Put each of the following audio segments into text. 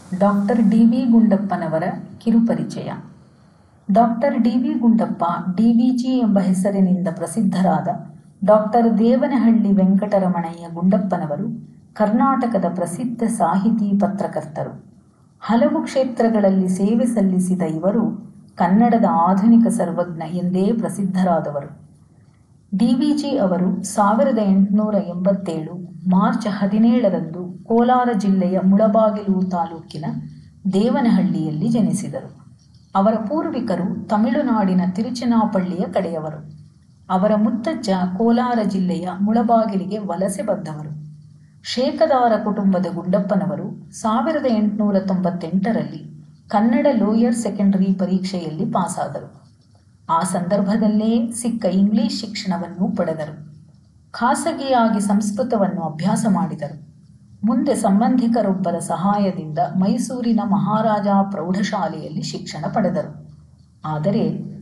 Doctor D V ಗುಂಡಪ್ಪನವರ ಕಿರುಪರಿಚಯ. Doctor D V Gundappa DVG ಎಂಬ ಹೆಸರಿನಿಂದ ಪ್ರಸಿದ್ಧರಾದ ಡಾಕ್ಟರ್ ದೇವನಹಳ್ಳಿ ವೆಂಕಟರಮಣಯ್ಯ ಗುಂಡಪ್ಪನವರು ಕರ್ನಾಟಕದ ಪ್ರಸಿದ್ಧ ಸಾಹಿತಿ, ಪತ್ರಕರ್ತರು. ಹಲವು ಕ್ಷೇತ್ರಗಳಲ್ಲಿ ಸೇವೆ ಸಲ್ಲಿಸಿದ ಇವರು ಕನ್ನಡದ ಆಧುನಿಕ ಸರ್ವಜ್ಞ ಎಂದೇ ಪ್ರಸಿದ್ಧರಾದವರು. ಡಿವಿಜಿ ಅವರು 1887 ಮಾರ್ಚ್ 17ರಂದು ಕೋಲಾರ ಜಿಲ್ಲೆಯ ಮುಳಬಾಗಿಲು ತಾಲೂಕಿನ ದೇವನಹಳ್ಳಿಯಲ್ಲಿ ಜನಿಸಿದರು. ಅವರ ಪೂರ್ವಿಕರು ತಮಿಳುನಾಡಿನ ತಿರುಚನಾಪಳ್ಳಿಯ ಕಡೆಯವರು. ಅವರ ಮುತ್ತಜ್ಜ ಕೋಲಾರ ಜಿಲ್ಲೆಯ ಮುಳಬಾಗಿಲಿಗೆ ವಲಸೆ ಬಂದವರು. ಶೇಕದಾರ ಕುಟುಂಬದ ಗುಂಡಪ್ಪನವರು 1898ರಲ್ಲಿ ಕನ್ನಡ ಲೋಯರ್ ಸೆಕೆಂಡರಿ ಪರೀಕ್ಷೆಯಲ್ಲಿ ಪಾಸಾದರು. ಆ ಸಂದರ್ಭದಲ್ಲೇ ಸಿಕ್ಕ ಇಂಗ್ಲಿಷ್ ಶಿಕ್ಷಣವನ್ನು ಪಡೆದರು. ಖಾಸಗಿಯಾಗಿ ಸಂಸ್ಕೃತವನ್ನು ಅಭ್ಯಾಸ ಮಾಡಿದರು. ಮುಂದೆ ಸಂಬಂಧಿಕರೊಬ್ಬರ ಸಹಾಯದಿಂದ ಮೈಸೂರಿನ ಮಹಾರಾಜ ಪ್ರೌಢಶಾಲೆಯಲ್ಲಿ ಶಿಕ್ಷಣ ಪಡೆದರು. ಆದರೆ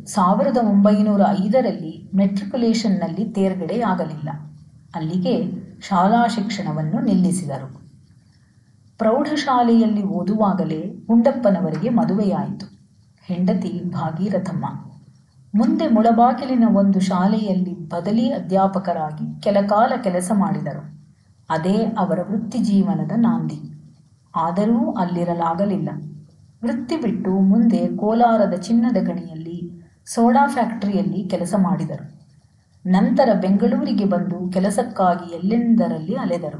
1905ರಲ್ಲಿ ಮೆಟ್ರಿಕ್ಯುಲೇಷನ್ನಲ್ಲಿ ತೇರ್ಗಡೆಯಾಗಲಿಲ್ಲ. ಅಲ್ಲಿಗೆ ಶಾಲಾ ಶಿಕ್ಷಣವನ್ನು ನಿಲ್ಲಿಸಿದರು. ಪ್ರೌಢಶಾಲೆಯಲ್ಲಿ ಓದುವಾಗಲೇ ಗುಂಡಪ್ಪನವರಿಗೆ ಮದುವೆಯಾಯಿತು. ಹೆಂಡತಿ ಭಾಗೀರಥಮ್ಮ. ಮುಂದೆ ಮುಳಬಾಗಿಲಿನ ಒಂದು ಶಾಲೆಯಲ್ಲಿ ಬದಲಿ ಅಧ್ಯಾಪಕರಾಗಿ ಕೆಲಕಾಲ ಕೆಲಸ ಮಾಡಿದರು. ಅದೇ ಅವರ ವೃತ್ತಿ ಜೀವನದ ನಾಂದಿ. ಆದರೂ ಅಲ್ಲಿರಲಾಗಲಿಲ್ಲ. ವೃತ್ತಿ ಬಿಟ್ಟು ಮುಂದೆ ಕೋಲಾರದ ಚಿನ್ನದ ಗಣಿಯಲ್ಲಿ ಸೋಡಾ ಫ್ಯಾಕ್ಟರಿಯಲ್ಲಿ ಕೆಲಸ ಮಾಡಿದರು. ನಂತರ ಬೆಂಗಳೂರಿಗೆ ಬಂದು ಕೆಲಸಕ್ಕಾಗಿ ಎಲ್ಲೆಂದರಲ್ಲಿ ಅಲೆದರು.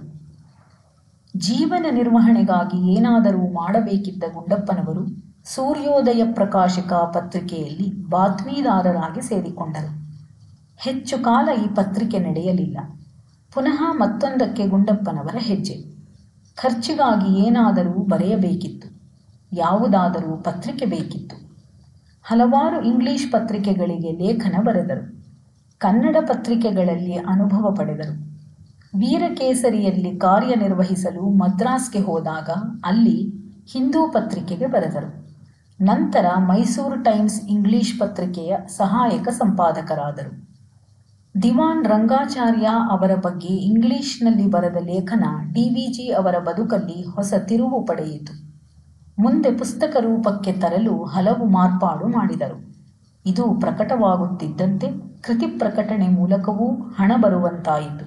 ಜೀವನ ನಿರ್ವಹಣೆಗಾಗಿ ಏನಾದರೂ ಮಾಡಬೇಕಿದ್ದ ಗುಂಡಪ್ಪನವರು ಸೂರ್ಯೋದಯ ಪ್ರಕಾಶಿಕ ಪತ್ರಿಕೆಯಲ್ಲಿ ಬಾತ್ಮೀದಾರರಾಗಿ ಸೇರಿಕೊಂಡರು. ಹೆಚ್ಚು ಕಾಲ ಈ ಪತ್ರಿಕೆ ನಡೆಯಲಿಲ್ಲ. ಪುನಃ ಮತ್ತೊಂದಕ್ಕೆ ಗುಂಡಪ್ಪನವರ ಹೆಜ್ಜೆ. ಖರ್ಚಿಗಾಗಿ ಏನಾದರೂ ಬರೆಯಬೇಕಿತ್ತು. ಯಾವುದಾದರೂ ಪತ್ರಿಕೆ ಬೇಕಿತ್ತು. ಹಲವಾರು ಇಂಗ್ಲಿಷ್ ಪತ್ರಿಕೆಗಳಿಗೆ ಲೇಖನ ಬರೆದರು. ಕನ್ನಡ ಪತ್ರಿಕೆಗಳಲ್ಲಿ ಅನುಭವ ಪಡೆದರು. ವೀರಕೇಸರಿಯಲ್ಲಿ ಕಾರ್ಯನಿರ್ವಹಿಸಲು ಮದ್ರಾಸ್ಗೆ ಹೋದಾಗ ಅಲ್ಲಿ ಹಿಂದೂ ಪತ್ರಿಕೆಗೆ ಬರೆದರು. ನಂತರ ಮೈಸೂರು ಟೈಮ್ಸ್ ಇಂಗ್ಲಿಷ್ ಪತ್ರಿಕೆಯ ಸಹಾಯಕ ಸಂಪಾದಕರಾದರು. ದಿವಾನ್ ರಂಗಾಚಾರ್ಯ ಅವರ ಬಗ್ಗೆ ಇಂಗ್ಲಿಷ್ನಲ್ಲಿ ಬರೆದ ಲೇಖನ ಡಿವಿಜಿ ಅವರ ಬದುಕಲ್ಲಿ ಹೊಸ ತಿರುವು ಪಡೆಯಿತು. ಮುಂದೆ ಪುಸ್ತಕ ರೂಪಕ್ಕೆ ತರಲು ಹಲವು ಮಾರ್ಪಾಡು ಮಾಡಿದರು. ಇದು ಪ್ರಕಟವಾಗುತ್ತಿದ್ದಂತೆ ಕೃತಿ ಪ್ರಕಟಣೆ ಮೂಲಕವೂ ಹಣ ಬರುವಂತಾಯಿತು.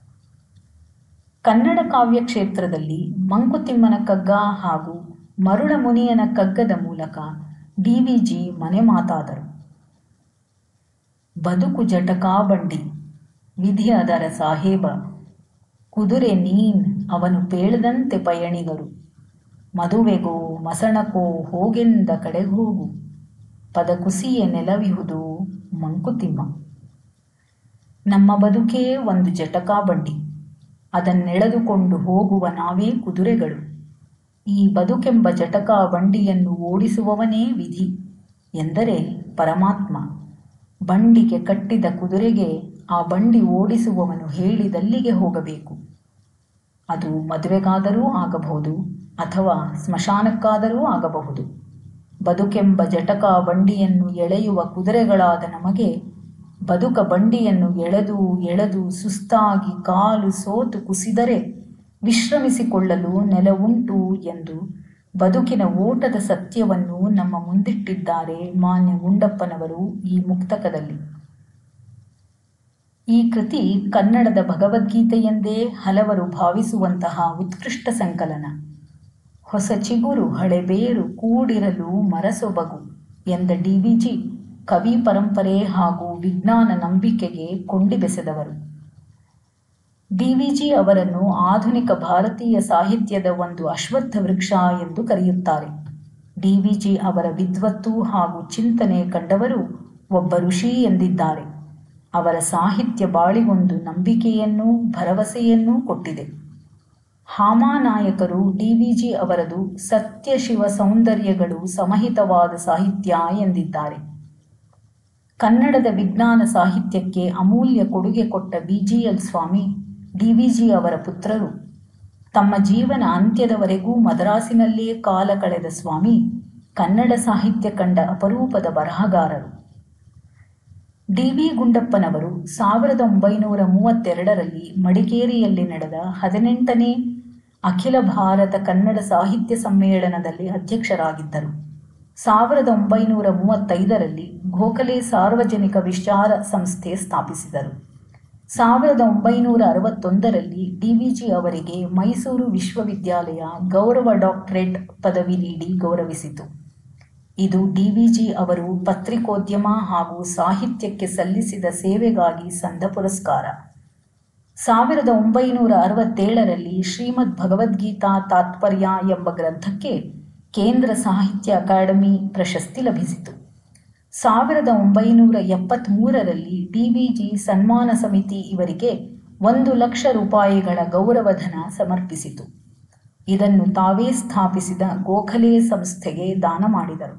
ಕನ್ನಡ ಕಾವ್ಯ ಕ್ಷೇತ್ರದಲ್ಲಿ ಮಂಕುತಿಮ್ಮನ ಕಗ್ಗ ಹಾಗೂ ಮರುಳ ಮುನಿಯನ ಕಗ್ಗದ ಮೂಲಕ ಡಿವಿಜಿ ಮನೆ ಮಾತಾದರು. ಬದುಕು ಜಟಕಾ ಬಂಡಿ, ವಿಧಿ ಅದರ ಸಾಹೇಬ, ಕುದುರೆ ನೀನ್ ಅವನು ಪೇಳದಂತೆ ಪಯಣಿಗರು, ಮದುವೆಗೋ ಮಸಣಕೋ ಹೋಗೆಂದ ಕಡೆಗೋಗು, ಪದ ಕುಸಿಯೆ ನೆಲವಿಹುದು ಮಂಕುತಿಮ್ಮ. ನಮ್ಮ ಬದುಕೇ ಒಂದು ಜಟಕಾ ಬಂಡಿ. ಅದನ್ನೆಳೆದುಕೊಂಡು ಹೋಗುವ ನಾವೇ ಕುದುರೆಗಳು. ಈ ಬದುಕೆಂಬ ಜಟಕಾ ಬಂಡಿಯನ್ನು ಓಡಿಸುವವನೇ ವಿಧಿ ಎಂದರೆ ಪರಮಾತ್ಮ. ಬಂಡಿಗೆ ಕಟ್ಟಿದ ಕುದುರೆಗೆ ಆ ಬಂಡಿ ಓಡಿಸುವವನು ಹೇಳಿದಲ್ಲಿಗೆ ಹೋಗಬೇಕು. ಅದು ಮದುವೆಗಾದರೂ ಆಗಬಹುದು ಅಥವಾ ಸ್ಮಶಾನಕ್ಕಾದರೂ ಆಗಬಹುದು. ಬದುಕೆಂಬ ಜಟಕಾ ಬಂಡಿಯನ್ನು ಎಳೆಯುವ ಕುದುರೆಗಳಾದ ನಮಗೆ ಬದುಕ ಬಂಡಿಯನ್ನು ಎಳೆದು ಎಳೆದು ಸುಸ್ತಾಗಿ ಕಾಲು ಸೋತು ಕುಸಿದರೆ ವಿಶ್ರಮಿಸಿಕೊಳ್ಳಲು ನೆಲವುಂಟು ಎಂದು ಬದುಕಿನ ಓಟದ ಸತ್ಯವನ್ನು ನಮ್ಮ ಮುಂದಿಟ್ಟಿದ್ದಾರೆ ಮಾನ್ಯ ಗುಂಡಪ್ಪನವರು ಈ ಮುಕ್ತಕದಲ್ಲಿ. ಈ ಕೃತಿ ಕನ್ನಡದ ಭಗವದ್ಗೀತೆಯೆಂದೇ ಹಲವರು ಭಾವಿಸುವಂತಹ ಉತ್ಕೃಷ್ಟ ಸಂಕಲನ. ಹೊಸ ಚಿಗುರು ಹಳೆಬೇರು ಕೂಡಿರಲು ಮರಸೊಬಗು ಎಂದ ಡಿವಿಜಿ ಕವಿ ಪರಂಪರೆ ಹಾಗೂ ವಿಜ್ಞಾನ ನಂಬಿಕೆಗೆ ಕೊಂಡಿ ಬೆಸೆದವರು. ಡಿವಿಜಿ ಅವರನ್ನು ಆಧುನಿಕ ಭಾರತೀಯ ಸಾಹಿತ್ಯದ ಒಂದು ಅಶ್ವತ್ಥ ವೃಕ್ಷ ಎಂದು ಕರೆಯುತ್ತಾರೆ. ಡಿವಿಜಿ ಅವರ ವಿದ್ವತ್ತು ಹಾಗೂ ಚಿಂತನೆ ಕಂಡವರು ಒಬ್ಬ ಋಷಿ ಎಂದಿದ್ದಾರೆ. ಅವರ ಸಾಹಿತ್ಯ ಬಾಳಿಗೊಂದು ನಂಬಿಕೆಯನ್ನೂ ಭರವಸೆಯನ್ನೂ ಕೊಟ್ಟಿದೆ. ಹಾಮಾನಾಯಕರು ಡಿವಿಜಿ ಅವರದು ಸತ್ಯ ಶಿವ ಸೌಂದರ್ಯಗಳು ಸಮಹಿತವಾದ ಸಾಹಿತ್ಯ ಎಂದಿದ್ದಾರೆ. ಕನ್ನಡದ ವಿಜ್ಞಾನ ಸಾಹಿತ್ಯಕ್ಕೆ ಅಮೂಲ್ಯ ಕೊಡುಗೆ ಕೊಟ್ಟ ಬಿಜಿಎಲ್ ಸ್ವಾಮಿ ಡಿವಿಜಿ ಅವರ ಪುತ್ರರು. ತಮ್ಮ ಜೀವನ ಅಂತ್ಯದವರೆಗೂ ಮದ್ರಾಸಿನಲ್ಲೇ ಕಾಲ ಕಳೆದ ಸ್ವಾಮಿ ಕನ್ನಡ ಸಾಹಿತ್ಯ ಕಂಡ ಅಪರೂಪದ ಬರಹಗಾರರು. ಡಿ.ವಿ. ಗುಂಡಪ್ಪನವರು 1932ರಲ್ಲಿ ಮಡಿಕೇರಿಯಲ್ಲಿ ನಡೆದ 18ನೇ ಅಖಿಲ ಭಾರತ ಕನ್ನಡ ಸಾಹಿತ್ಯ ಸಮ್ಮೇಳನದಲ್ಲಿ ಅಧ್ಯಕ್ಷರಾಗಿದ್ದರು. 1935ರಲ್ಲಿ ಗೋಖಲೆ ಸಾರ್ವಜನಿಕ ವಿಚಾರ ಸಂಸ್ಥೆ ಸ್ಥಾಪಿಸಿದರು. 1961ರಲ್ಲಿ ಡಿವಿಜಿ ಅವರಿಗೆ ಮೈಸೂರು ವಿಶ್ವವಿದ್ಯಾಲಯ ಗೌರವ ಡಾಕ್ಟರೇಟ್ ಪದವಿ ನೀಡಿ ಗೌರವಿಸಿತು. ಇದು ಡಿವಿಜಿ ಅವರು ಪತ್ರಿಕೋದ್ಯಮ ಹಾಗೂ ಸಾಹಿತ್ಯಕ್ಕೆ ಸಲ್ಲಿಸಿದ ಸೇವೆಗಾಗಿ ಸಂದ ಪುರಸ್ಕಾರ. 1967ರಲ್ಲಿ ಶ್ರೀಮದ್ ಭಗವದ್ಗೀತಾ ತಾತ್ಪರ್ಯ ಎಂಬ ಗ್ರಂಥಕ್ಕೆ ಕೇಂದ್ರ ಸಾಹಿತ್ಯ ಅಕಾಡೆಮಿ ಪ್ರಶಸ್ತಿ ಲಭಿಸಿತು. 1973ರಲ್ಲಿ ಡಿವಿಜಿ ಸನ್ಮಾನ ಸಮಿತಿ ಇವರಿಗೆ 1,00,000 ರೂಪಾಯಿಗಳ ಗೌರವಧನ ಸಮರ್ಪಿಸಿತು. ಇದನ್ನು ತಾವೇ ಸ್ಥಾಪಿಸಿದ ಗೋಖಲೆ ಸಂಸ್ಥೆಗೆ ದಾನ ಮಾಡಿದರು.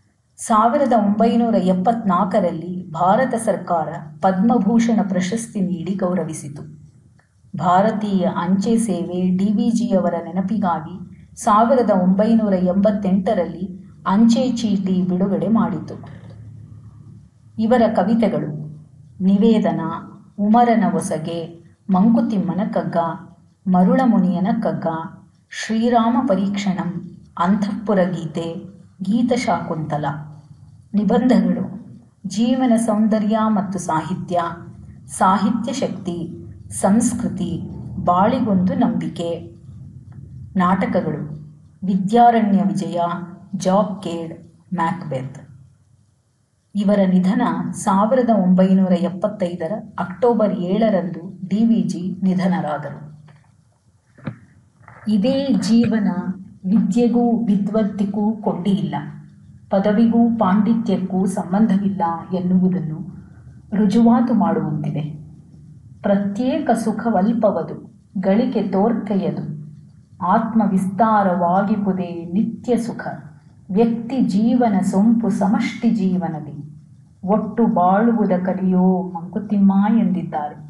1974ರಲ್ಲಿ ಭಾರತ ಸರ್ಕಾರ ಪದ್ಮಭೂಷಣ ಪ್ರಶಸ್ತಿ ನೀಡಿ ಗೌರವಿಸಿತು. ಭಾರತೀಯ ಅಂಚೆ ಸೇವೆ ಡಿವಿಜಿಯವರ ನೆನಪಿಗಾಗಿ 1988ರಲ್ಲಿ ಅಂಚೆ ಚೀಟಿ ಬಿಡುಗಡೆ ಮಾಡಿತು. ಇವರ ಕವಿತೆಗಳು ನಿವೇದನ, ಉಮರನ ಒಸಗೆ, ಮಂಕುತಿಮ್ಮನ ಕಗ್ಗ, ಮರುಳಮುನಿಯನ ಕಗ್ಗ, ಶ್ರೀರಾಮ ಪರೀಕ್ಷಣಂ, ಅಂತಃಪುರ ಗೀತೆ, ಗೀತಶಾಕುಂತಲ. ನಿಬಂಧಗಳು ಜೀವನ ಸೌಂದರ್ಯ ಮತ್ತು ಸಾಹಿತ್ಯ, ಸಾಹಿತ್ಯ ಶಕ್ತಿ, ಸಂಸ್ಕೃತಿ, ಬಾಳಿಗೊಂದು ನಂಬಿಕೆ. ನಾಟಕಗಳು ವಿದ್ಯಾರಣ್ಯ ವಿಜಯ, ಜಾಬ್ಕೇಡ್, ಮ್ಯಾಕ್ಬೆತ್. ಇವರ ನಿಧನ 1975 ಅಕ್ಟೋಬರ್ 7ರಂದು ಡಿವಿಜಿ ನಿಧನರಾದರು. ಇದೇ ಜೀವನ ವಿದ್ಯೆಗೂ ವಿದ್ವತ್ತಿಗೂ ಕೊಂಡಿಯಿಲ್ಲ, ಪದವಿಗೂ ಪಾಂಡಿತ್ಯಕ್ಕೂ ಸಂಬಂಧವಿಲ್ಲ ಎನ್ನುವುದನ್ನು ರುಜುವಾತು ಮಾಡುವಂತಿದೆ. ಪ್ರತ್ಯೇಕ ಸುಖವಲ್ಪವದು, ಗಳಿಕೆ ತೋರ್ಕೆಯದು, ಆತ್ಮವಿಸ್ತಾರವಾಗಿಪುದೇ ನಿತ್ಯ ಸುಖ, ವ್ಯಕ್ತಿ ಜೀವನ ಸೊಂಪು ಸಮಷ್ಟಿ ಜೀವನದಿ, ಒಟ್ಟು ಬಾಳುವುದ ಕಲಿಯೋ ಮಂಕುತಿಮ್ಮ ಎಂದಿದ್ದಾರೆ.